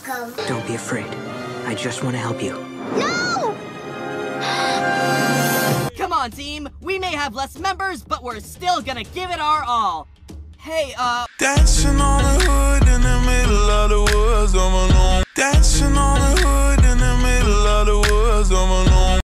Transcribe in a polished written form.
welcome. Don't be afraid. I just want to help you. No! Come on, team. We may have less members, but we're still gonna give it our all. Hey, dancing on the hood in the middle of the woods.